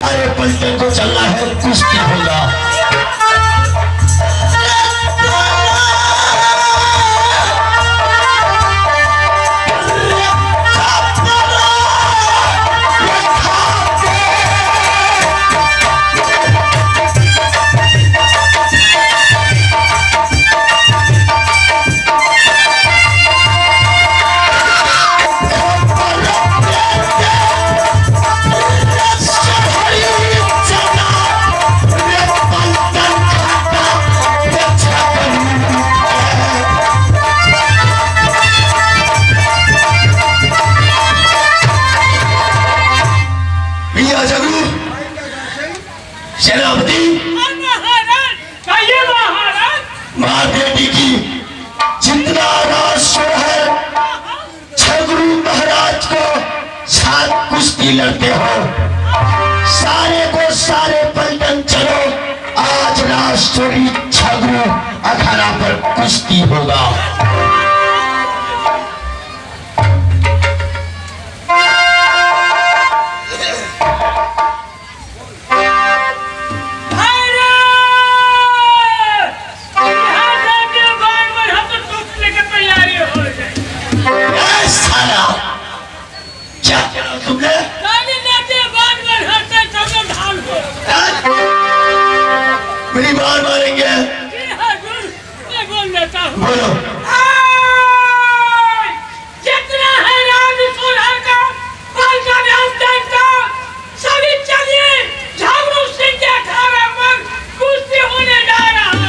अरे पलटन को चलना है, कुश्ती होगा। महादेवी की जितना राष्ट्र है, झगड़ू महाराज को साथ कुश्ती लड़ते हो, सारे को सारे पलटन चलो, आज राष्ट्रीय झगड़ू अखाड़ा पर कुश्ती होगा। मेरी बार मारेंगे। बोलो। जितना है राजपुर का सभी चलिए, झगड़ू सिंह के अखाड़े पर कुश्ती होने जा रहा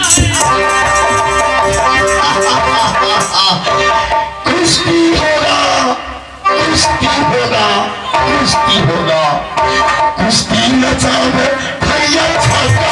है। कुश्ती होगा, कुश्ती होगा, कुश्ती होगा, कुश्ती नचावे भैया छाता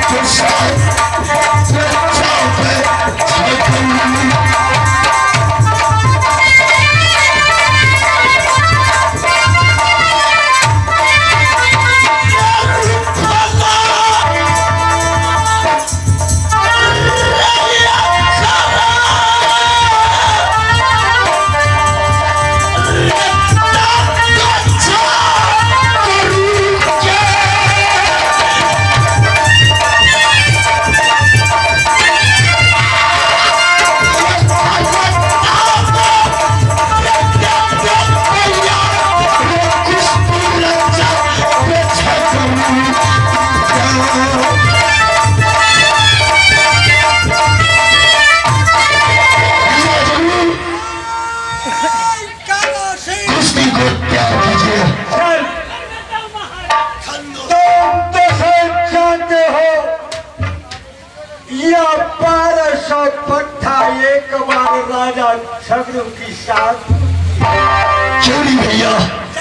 एक बार राजा झगड़ू की साथ क्यों नहीं भैया?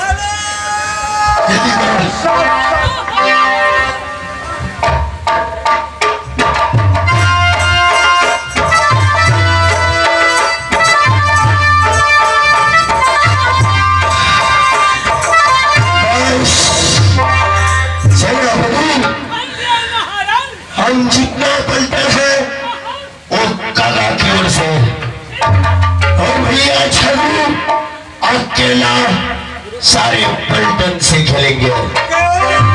हम जितना पलटे हैं वो काका की ओर से, और भैया झगड़ू अकेला सारे पलटन से खेलेंगे।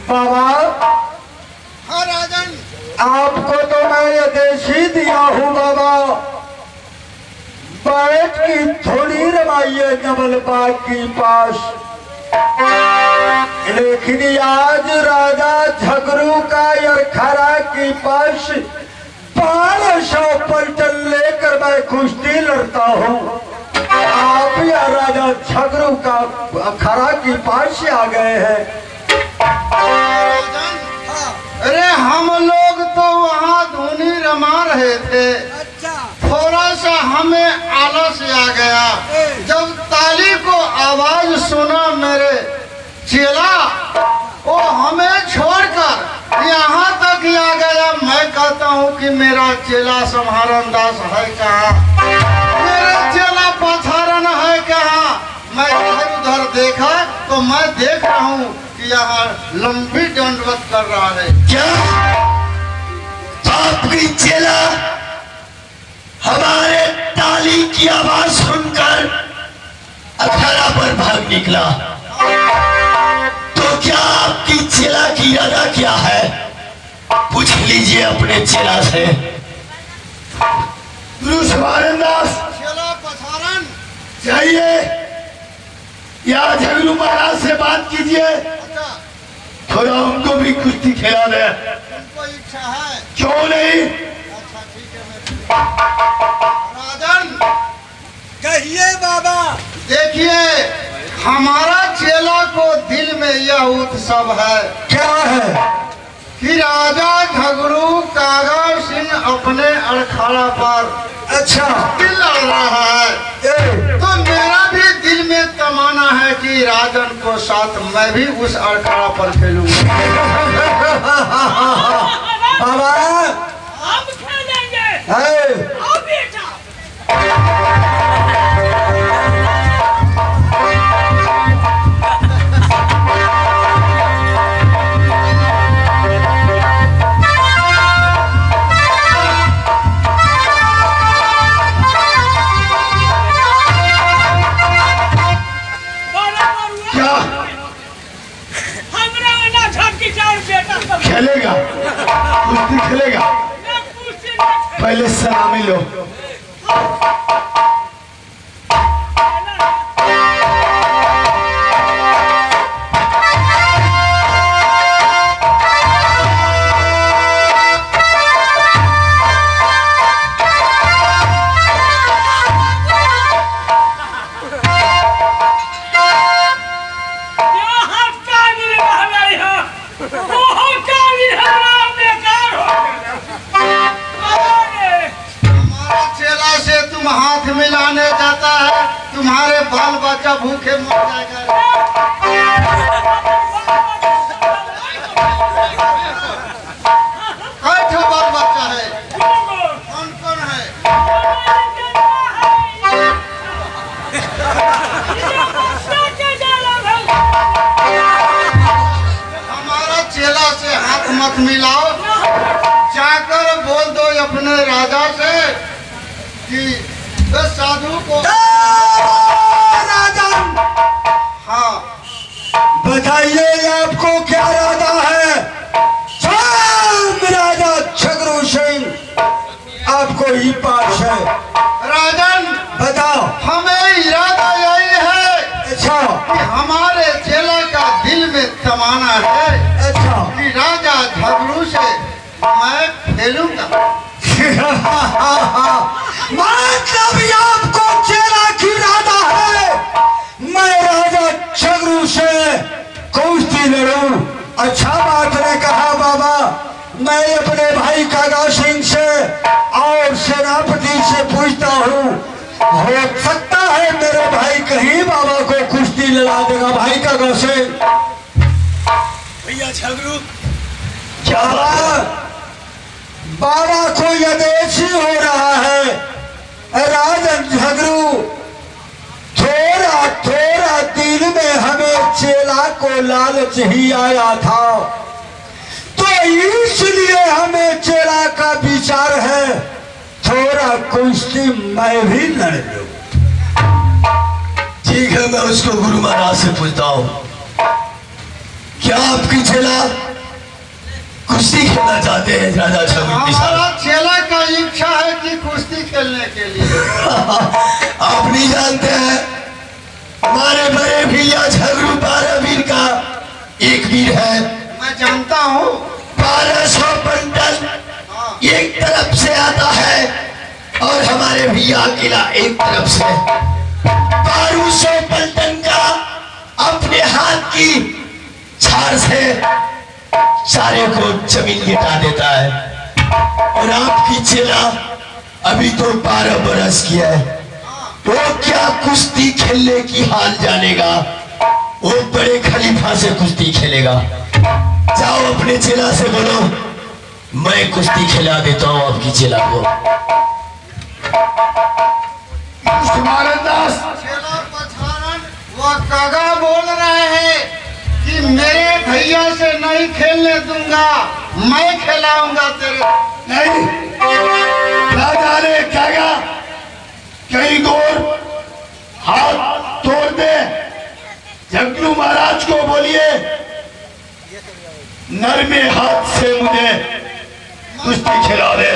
बाबा हाँ राजन, आपको तो मैं ये देश ही दिया हूँ बाबा, बैठ की थोड़ी रमाइए नवल बाग की पास, लेकिन आज राजा झगड़ू का यरखरा की पास 1200 पलटन लेकर मैं कुश्ती लड़ता हूँ। आप या राजा झगड़ू का अखाड़ा की पास से आ गए हैं। राजन, अरे हम लोग तो वहाँ धुनी रमा रहे थे, थोड़ा सा हमें आलस आ गया। जब ताली को आवाज सुना मेरे चेला, वो हमें छोड़कर यहाँ तक आ गया। मैं कहता हूँ कि मेरा चेला संहारन दास है कहाँ, मेरा चेला पथारन है कहाँ। मैं इधर उधर देखा तो मैं देख रहा हूँ कि यहाँ लंबी दंडवत कर रहा है। क्या आपकी चेला हमारे ताली की आवाज सुनकर अखाड़ा पर भाग निकला? तो क्या आपकी चेला की इरादा क्या है? पूछ लीजिए अपने चेला से। दास चेला पथारन जाइए या झगड़ू महाराज से बात कीजिए, अच्छा, थोड़ा उनको भी कुश्ती खिला दे। तुमको इच्छा है? क्यों नहीं? अच्छा ठीक है। राजन कहिए बाबा। देखिए, हमारा चेला को दिल में यह उत्सव है। क्या है? कि राजा झगड़ू कागा सिंह अपने अखाड़ा पर अच्छा दिल लड़ रहा है, तो मेरा भी दिल में तमन्ना है कि राजन को साथ मैं भी उस अखाड़ा पर खेलूंगा। बाबा हम खेलेंगे। है आओ बेटा। खेलेगा कुश्ती खेलेगा? पहले सलामी लो। हाथ मिलाने जाता है, तुम्हारे बाल बच्चा भूखे मर जाएगा। कौन बाल बच्चा है? कौन कौन है? हमारा चेला से हाथ मत मिलाओ, जाकर बोल दो अपने राजा से कि साधु को। राजन हाँ बताइए आपको क्या इरादा है? राजा झगड़ू सिंह आपको ही पास है। राजन बताओ। हमें इरादा यही है, अच्छा कि हमारे चेला का दिल में तमन्ना है, अच्छा कि राजा झगड़ू से मैं खेलूंगा। मतलब आपको चेला की इरादा है मैं राजा झगड़ू से कुश्ती लड़ूं? अच्छा बात ने कहा बाबा। मैं अपने भाई कागा सिंह से और सेनापति से पूछता हूँ, हो सकता है मेरे भाई कहीं बाबा को कुश्ती लड़ा देगा। भाई कागा सिंह भैया झगड़ू क्या बाबा को यदेश ही हो रहा है। राजन झगड़ू थोड़ा थोड़ा दिल में हमें चेला को लालच ही आया था, तो इसलिए हमें चेला का विचार है थोड़ा कुश्ती मैं भी लड़ लूं। ठीक है, मैं उसको गुरु महाराज से पूछता हूँ। क्या आपकी चेला कुश्ती खेलना चाहते हैं राजा झगड़ू के हमारा साथ। चेला का इच्छा है कि कुश्ती खेलने के लिए। आप नहीं जानते हैं हमारे बड़े भैया झगड़ू 12 वीर का एक वीर है। मैं जानता हूँ। 1200 बंडल एक तरफ से आता है और हमारे भैया अकेला एक तरफ से 1200 बंडल का अपने हाथ की छाड़ से सारे को जमीन गिरा देता है। और आपकी चेला अभी तो 12 बरस की है, वो क्या कुश्ती खेलने की हाल जानेगा। वो बड़े खलीफा से कुश्ती खेलेगा। जाओ अपने चेला से बोलो मैं कुश्ती खिला देता हूँ आपकी चेला को। चेला पछाड़न वह कागा बोल रहे हैं कि मेरे भैया से नहीं खेलने दूंगा, मैं खिलाऊंगा तेरे। नहीं राजा ने कहा कहीं गोर हाथ तोड़ दे। झगड़ू महाराज को बोलिए नरमे हाथ से मुझे कुश्ती खिला दे।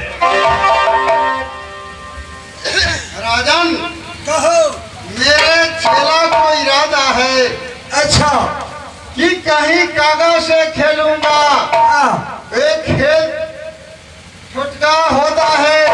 राजन कहो। मेरे चेला को इरादा है अच्छा कि कहीं कागा से खेलूंगा। एक खेल छुटका होता है,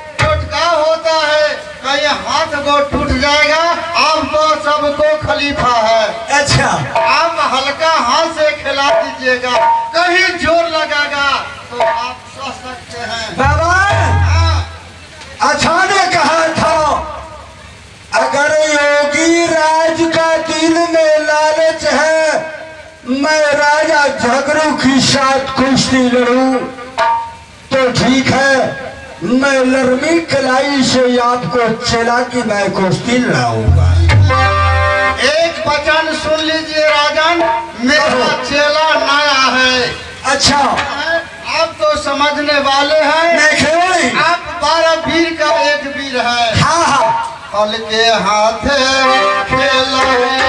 कहीं हाथ को टूट जाएगा। आप तो सबको खलीफा है। अच्छा आप हल्का हाथ से खिला दीजिएगा, कहीं जोर लगेगा तो आप सह सकते हैं। बाबा हाँ। अच्छा ने कहा था अगर योगी राज का दिल में लालच है मैं राजा झगड़ू के साथ कुश्ती लड़ूं तो ठीक है, मैं लड़मी कलाई से आपको चला कि मैं कुश्ती लड़ाऊंगा। एक वचन सुन लीजिए राजन, मेरा चेला नया है। अच्छा आप तो समझने वाले हैं। मैं खेली। आप 12 वीर का एक वीर है। हाँ हाँ फल के हाथ खेला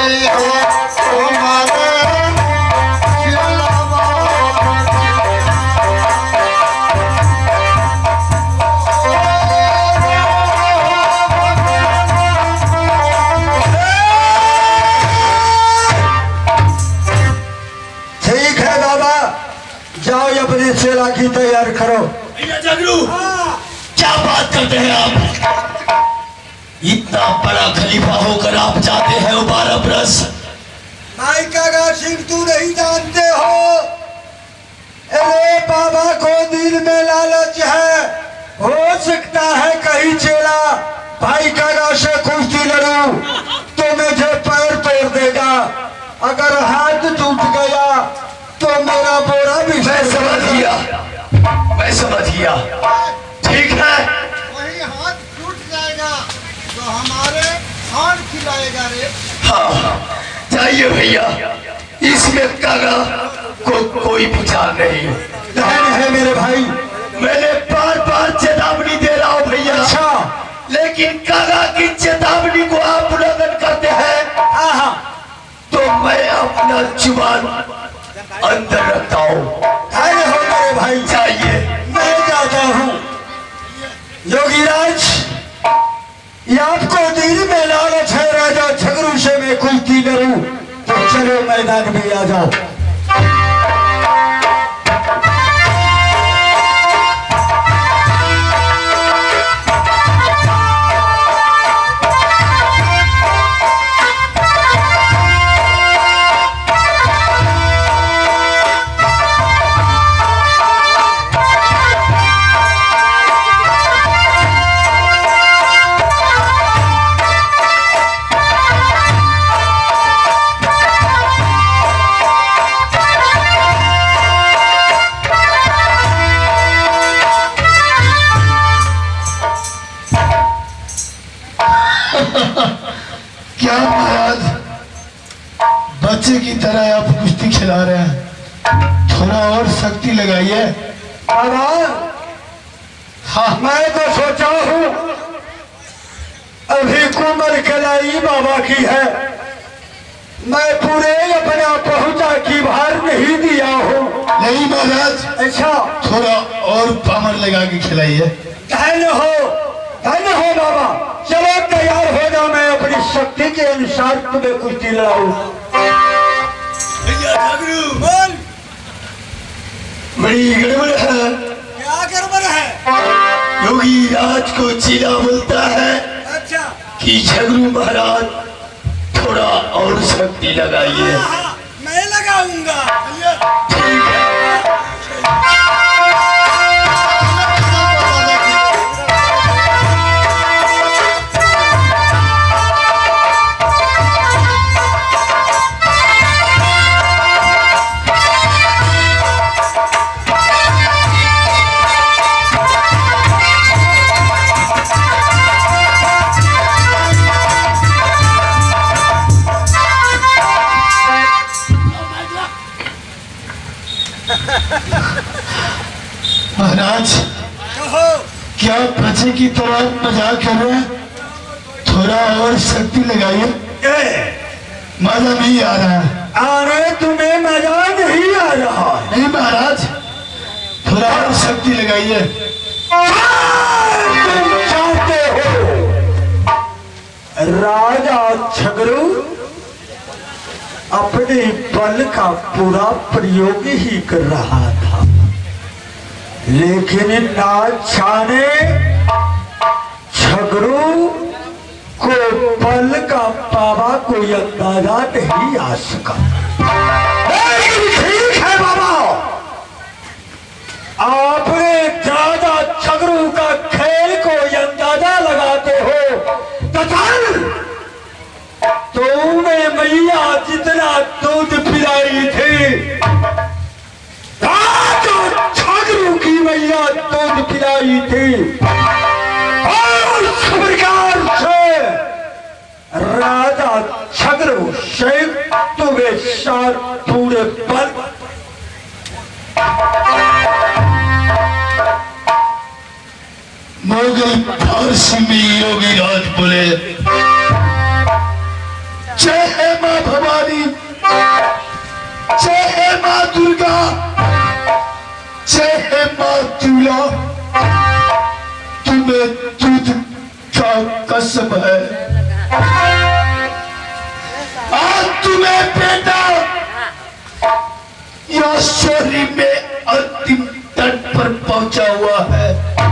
ठीक है बाबा, जाओ अपने चेला की तैयार करो। भैया झगड़ू क्या बात करते हैं आप? इतना बड़ा खलीफा होकर आप जाते हैं 12 बरस। भाई कागा सिंह तू नहीं जानते हो, अरे बाबा को दिल में लालच है, हो सकता है कहीं चेला भाई कागा से कुश्ती लड़ूं तो मुझे पैर तोड़ देगा, अगर हाथ टूट गया तो मेरा बोरा भी। मैं समझ गया ठीक है। वही हाथ टूट जाएगा तो हमारे खान खिलाएगा रे। हाँ जाइए भैया, इसमें कागा को कोई विचार नहीं है मेरे भाई। मैंने बार बार चेतावनी दे रहा हूँ भैया। अच्छा लेकिन कागा की चेतावनी को आप उल्लंघन करते हैं हाँ तो मैं अपना जुबान अंदर रखता हूँ। अरे हो मेरे भाई, जाइए। मैं जाता हूँ। योगीराज ये आपको दिल में लालच है राजा झगड़ू से मैं कुश्ती लड़ूं तो चलो मैदान में आ जाओ। क्या महाराज बच्चे की तरह आप कुश्ती खिला रहे हैं, थोड़ा और शक्ति लगाइए। बाबा हाँ मैं तो सोचा हूँ अभी कुमर कलाई बाबा की है, मैं पूरे अपना पहुंचा की भार नहीं दिया हूँ। नहीं महाराज अच्छा थोड़ा और पामर लगा के खिलाइए। धन्य हो बाबा। चलो तैयार हो जाओ, मैं अपनी शक्ति के अनुसार तुम्हें कुश्ती लड़ाऊं। भैया जागरू बोल, बड़ी गड़बड़ है। क्या गड़बड़ है? योगी राज को चीला बोलता है अच्छा कि झगरू महाराज थोड़ा और शक्ति लगाइए। मैं लगाऊंगा। ठीक है। महाराज क्या बच्चे की तरह मजाक कर रहे हैं? थोड़ा और शक्ति लगाइए। मजा नहीं आ रहा है। अरे तुम्हें मजा नहीं आ रहा? नहीं महाराज, थोड़ा और शक्ति लगाइए। तुम चाहते हो राजा झगड़ू अपने बल का पूरा प्रयोग ही कर रहा था, लेकिन नाचा ने झगड़ू को बल का पावा कोई अंदाजा नहीं आ सका। ठीक है बाबा, आपने राजा झगड़ू का खेल को अंदाजा लगाते हो तथा तुम्हें मैया जितना दूध पिलाई थी, राजा झगड़ू की मैया दूध पिलाई थी, और इस प्रकार से राजा झगड़ू शेख तुम्हें सार पूरे बल मुगल फारसी में योगी राज बोले, जय है माँ भवानी, जय है माँ दुर्गा, जय है माँ दूल्हा, तुम्हें दूध का कसम है। आज तुम्हें बेटा या शोरी में अंतिम तट पर पहुंचा हुआ है।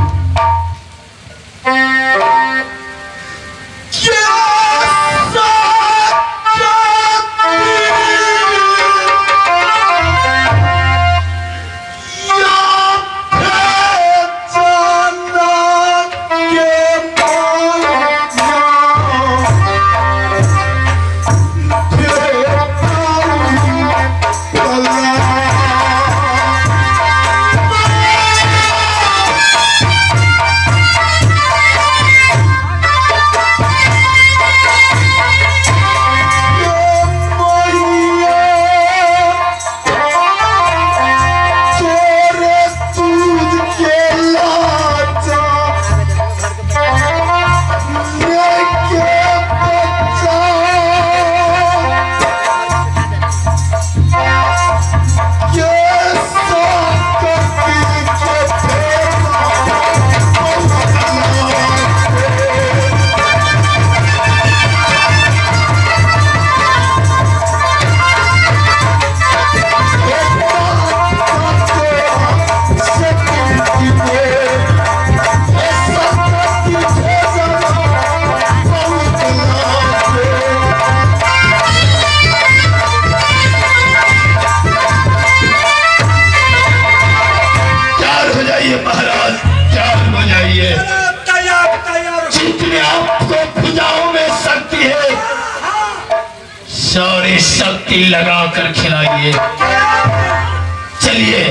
सारी शक्ति लगाकर खिलाइए। चलिए।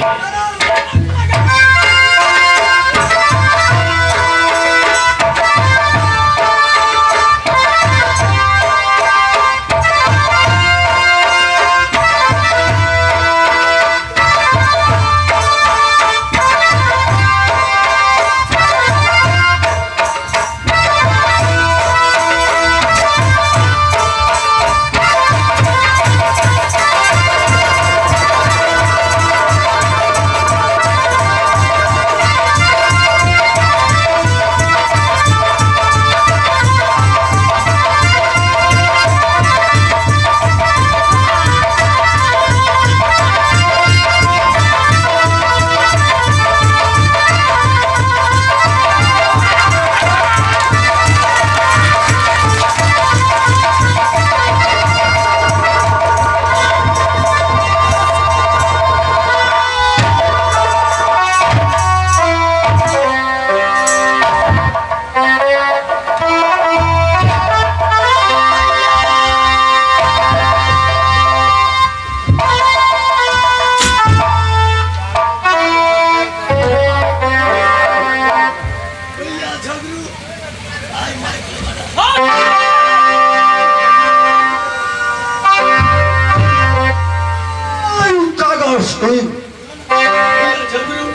सिंह झगड़ू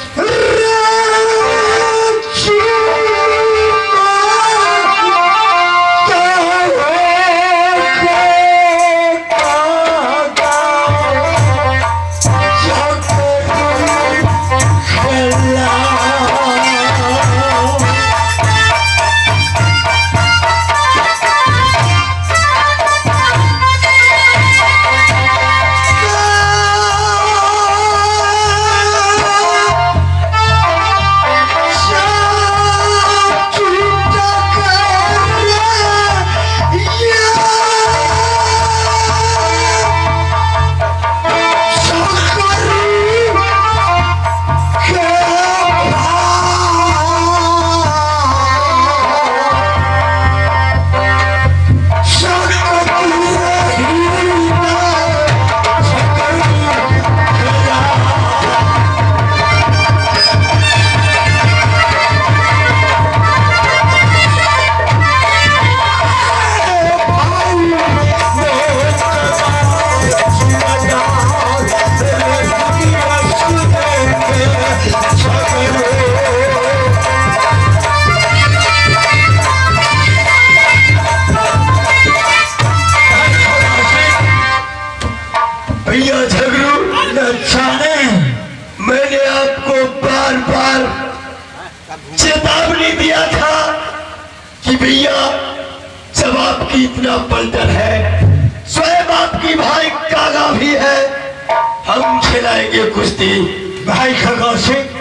चेतावनी दिया था कि भैया जब आपकी इतना पलटन है, स्वयं आपकी भाई कागा भी है, हम खिलाएंगे कुश्ती। भाई खगा सिंह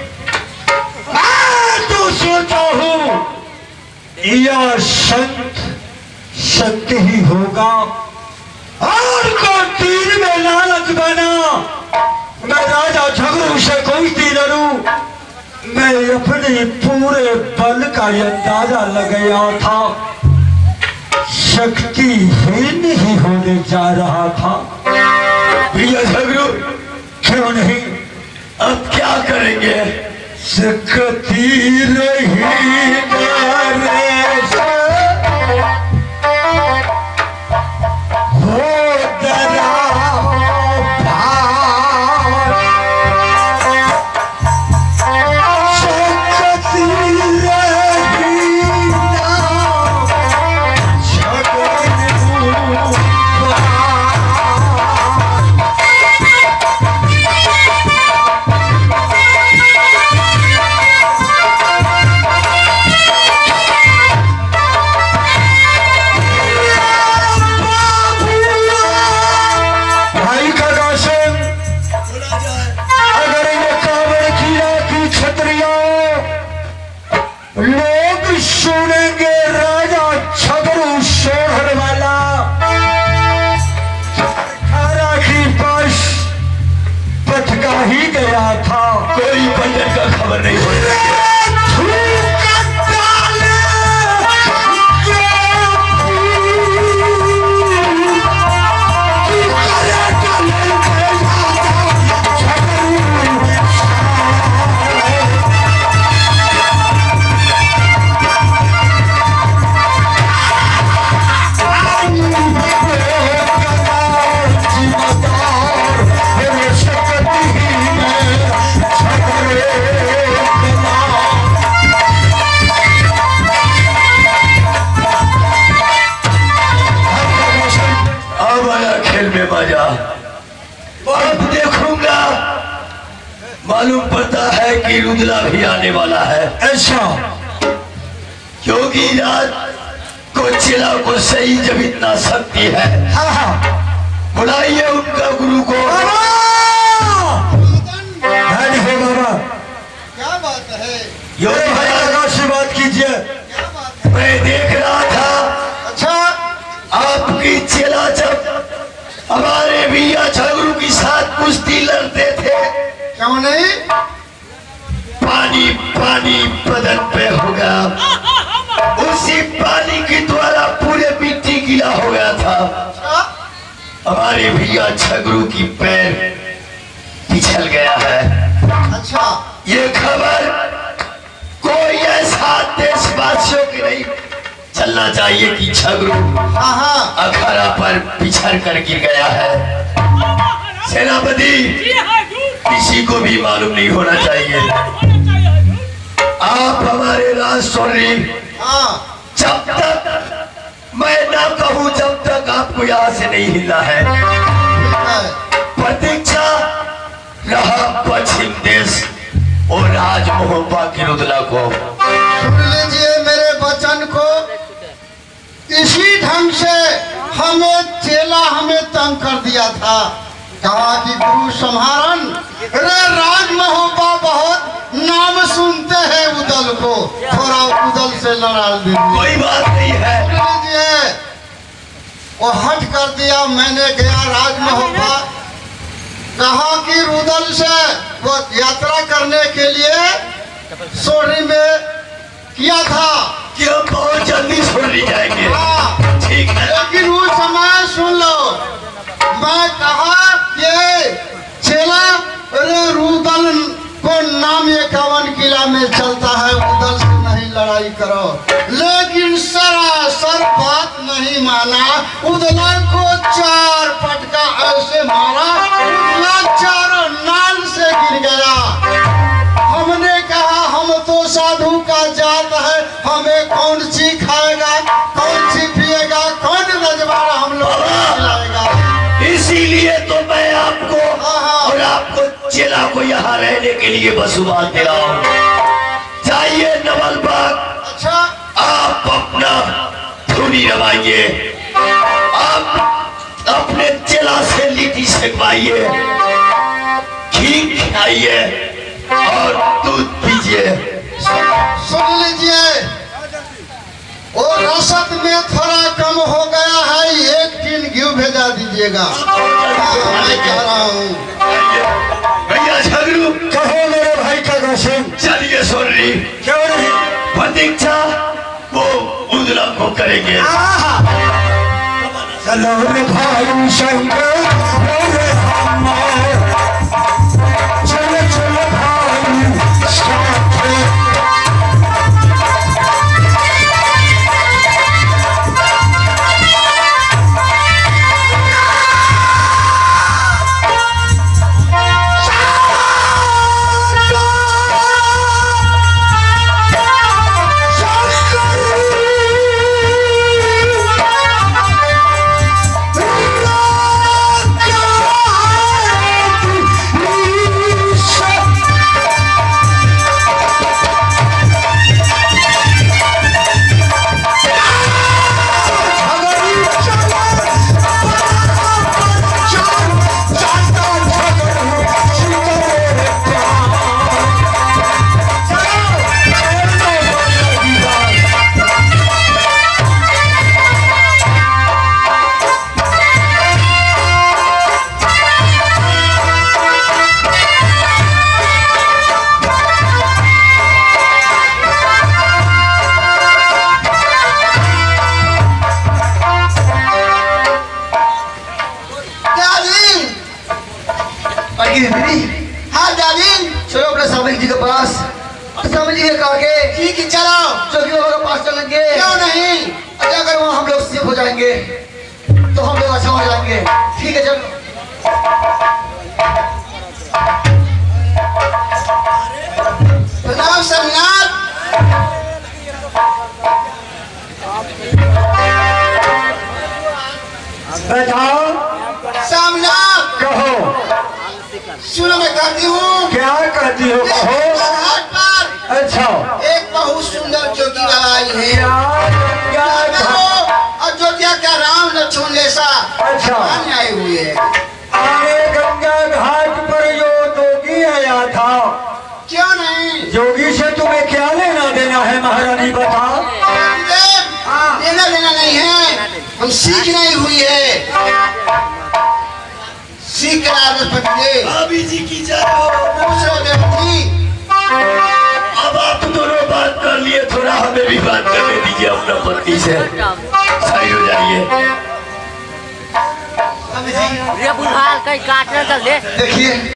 मैं तो सोचा हूँ यह संत सत्य ही होगा और को तीर में लालच बना मैं राजा झगड़ू से कुश्ती लड़ूं। मैं अपने पूरे बल का अंदाजा लगाया था, शक्तिहीन ही होने जा रहा था। भैया झगड़ू क्यों नहीं, अब क्या करेंगे? शक्ति रही कोई पंडित का खबर नहीं हो अब देखूंगा, मालूम पड़ता है कि रुद्रा भी आने वाला है। ऐसा क्योंकि रात को चिला को सही जब इतना शक्ति है, बुलाइए उनका गुरु को। बाबा क्या बात है? बात कीजिए। मैं देख रहा था, अच्छा आपकी चिला जब हमारे भैया झगड़ू के साथ कुश्ती लड़ते थे, क्यों नहीं? पानी पानी बदन पे हो गया, उसी पानी के द्वारा पूरे मिट्टी गीला हो गया था। हमारे भैया झगड़ू की पैर पिछल गया है। अच्छा ये खबर कोई ऐसा देशवासियों की नहीं चलना चाहिए कि झगड़ू अखाड़ा पर पिछड़ कर गिर गया है। सेनापति को भी मालूम नहीं होना चाहिए। आप हमारे राज सुन रही, जब तक मैं ना कहूं जब तक आपको यहाँ से नहीं हिलना है। प्रतीक्षा रहा पश्चिम देश और राज मोहब्बा की रुदला को। सुन लीजिए मेरे वचन को। इसी ढंग से हमें चेला हमें तंग कर दिया था, कहा कि गुरु संहारन, अरे राज मोहब्बा बहुत नाम सुनते हैं उदल को, थोड़ा उदल से लड़ा दीजिए। कोई बात नहीं है। सुन लीजिए, वो हट कर दिया। मैंने गया राज मोहब्बा, कहा कि रुदल से वो यात्रा करने के लिए सोरी में किया था कि हम बहुत जल्दी छोड़ जाएंगे। ठीक है, लेकिन उस समय सुन लो, मैं कहा ये चेला अरे रुदल को नाम 51 किला में चलता है, उदल से नहीं लड़ाई करो। लेकिन सरासर बात नहीं माना, उदला को 4 पटका ऐसे मारा, उदला चारों नाल से गिर गया। हमने कहा हम तो साधु का जात है, हमें कौन सी खाएगा, कौन सी पिएगा, कौन रजवाड़ा हम लोग खिलाएगा। इसीलिए तो मैं आपको और आपको चेला को यहाँ रहने के लिए बसुमान दे रहा हूँ। जाइए नवल बाग। अच्छा, आप अपना धुनी रवाइए, आप अपने चेला से लिट्टी सेकवाइए, घी खाइए और दूध पीजिए। सुन लीजिए, वो रसद में थोड़ा कम हो गया है, 1 टिन घी भेजा दीजिएगा। मैं कह रहा हूँ भैया झगड़ू, कहो मेरे भाई का सिंह। चलिए सुन रही, क्यों नहीं? प्रतीक्षा वो उदला को करेंगे। चलो रे भाई शंकर, चलो चलो भाई शंकर। हाँ दादी, चलो अपने स्वामी जी के पास। स्वामी जी ने कहा कि ठीक है चलो, जोगी बाबा के पास चलेंगे। क्यों नहीं? और अगर वहाँ हम लोग सिद्ध हो जाएंगे तो हम लोग अच्छा हो जाएंगे। ठीक है चलो। प्रणाम सोमनाथ। बताओ, सोमनाथ, कहो सुनो मैं कहती हूँ, क्या कहती हो? कहो। घाट पर अच्छा, एक बहुत सुंदर जोगी बाबा आई है। क्या और जोगिया क्या राम लक्ष्मण जैसा अच्छा मान आए हुए है। आगे गंगा घाट पर जो जोगी आया था, क्यों नहीं? जोगी से तुम्हें क्या लेना देना है महारानी बता। लेना देना नहीं है, हम सीख नहीं हुई है। सीख कर भाभी जी की जय हो। अब आप दोनों बात कर लिए, थोड़ा हमें भी बात करने दीजिए अपना पत्नी से। सही हो जाइए। ये बुढ़ाल कहीं काटने चल दे। देखिए